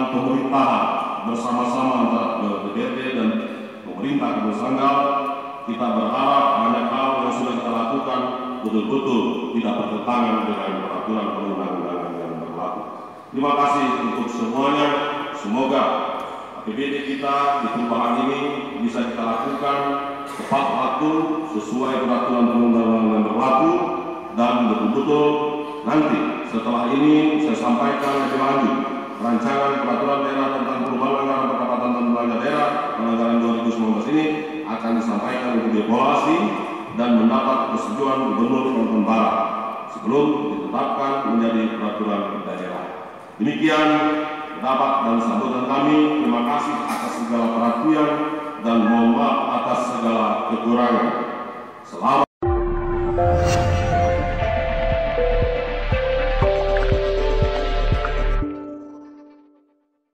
pemerintahan bersama-sama antara DPRD dan pemerintah Kabupaten Sanggau, kita berharap banyak hal yang sudah kita lakukan betul-betul tidak bertentangan dengan peraturan perundang-undangan yang berlaku. Terima kasih untuk semuanya. Semoga APBD kita di perubahan ini bisa kita lakukan tepat waktu sesuai peraturan perundang-undangan yang berlaku, dan betul-betul nanti setelah ini saya sampaikan lebih lanjut rancangan peraturan daerah tentang perubahan anggaran pendapatan dan belanja daerah anggaran 2019 ini akan disampaikan untuk dievaluasi dan mendapat persetujuan Gubernur Kalimantan Barat sebelum ditetapkan menjadi peraturan daerah. Demikian pendapat dan sambutan kami. Terima kasih atas segala perhatian dan mohon maaf atas segala kekurangan. Selamat